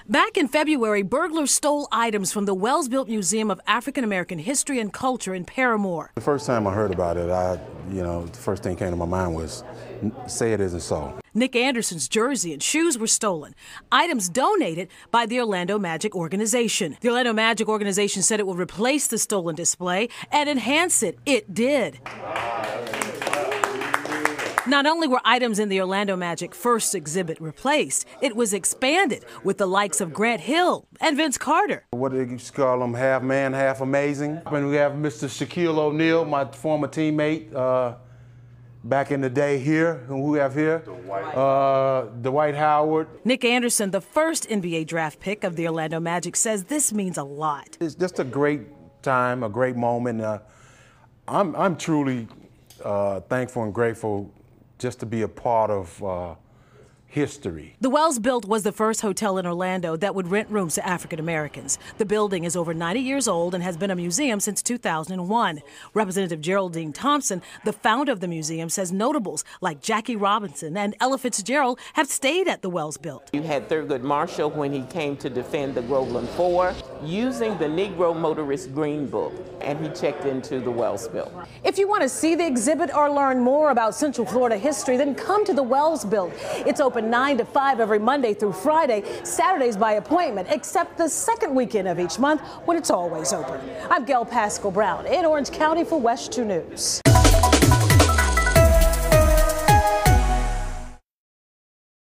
Back in February, burglars stole items from the Wells-Built Museum of African American History and Culture in Paramore. The first time I heard about it, the first thing that came to my mind was, say it isn't so. Nick Anderson's jersey and shoes were stolen, items donated by the Orlando Magic organization. The Orlando Magic organization said it would replace the stolen display and enhance it. It did. Not only were items in the Orlando Magic first exhibit replaced, it was expanded with the likes of Grant Hill and Vince Carter. What do you call them, half man, half amazing? And we have Mr. Shaquille O'Neal, my former teammate back in the day here. Who we have here? Dwight Howard. Nick Anderson, the first NBA draft pick of the Orlando Magic, says this means a lot. It's just a great time, a great moment. I'm truly thankful and grateful just to be a part of history. The Wells-Built was the first hotel in Orlando that would rent rooms to African Americans. The building is over 90 years old and has been a museum since 2001. Representative Geraldine Thompson, the founder of the museum, says notables like Jackie Robinson and Ella Fitzgerald have stayed at the Wells-Built. You had Thurgood Marshall when he came to defend the Groveland Four, using the Negro Motorist Green Book, and he checked into the Wells-Built. If you want to see the exhibit or learn more about Central Florida history, then come to the Wells-Built. It's open 9 to 5 every Monday through Friday, Saturdays by appointment, except the second weekend of each month when it's always open. I'm Gail Pascal Brown in Orange County for WESH 2 News.